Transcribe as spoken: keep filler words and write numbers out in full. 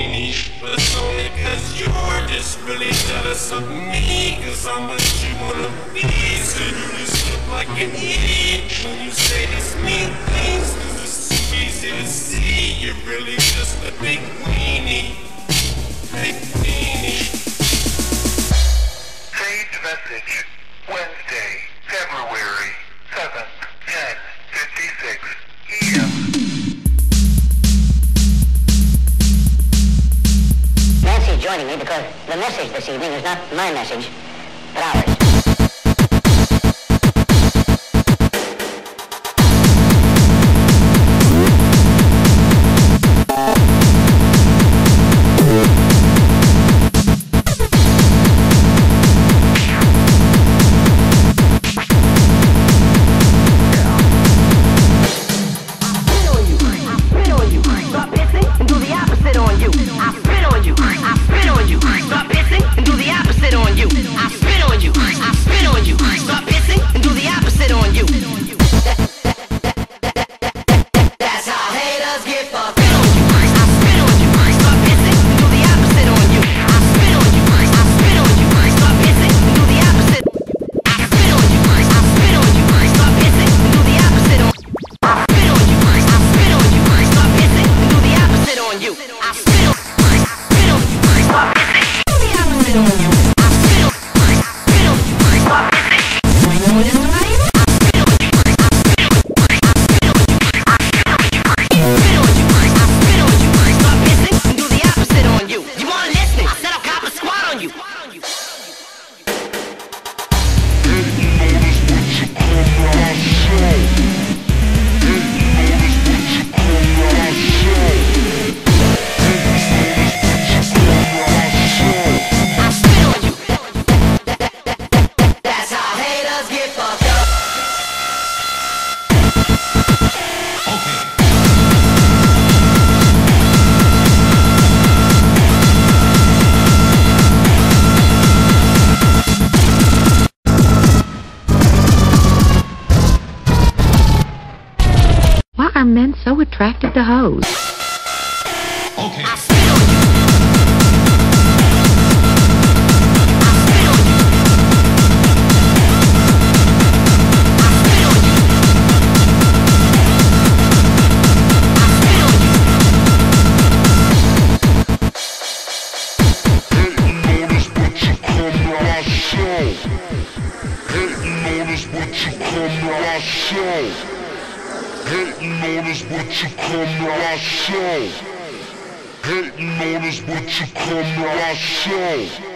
queenie, but it's only cause you're just really jealous of me, cause how much you wanna be. So you just look like an idiot when you say these mean things, cause it's easy to see you're really just a big weenie, big weenie. Saved message, Wednesday, February seventh, ten fifty-six p m Nancy's joining me because the message this evening is not my message, but ours. Why are men so attracted to hoes? Okay. Hating on us, but you come to our show. Hating on us, but you come to our show.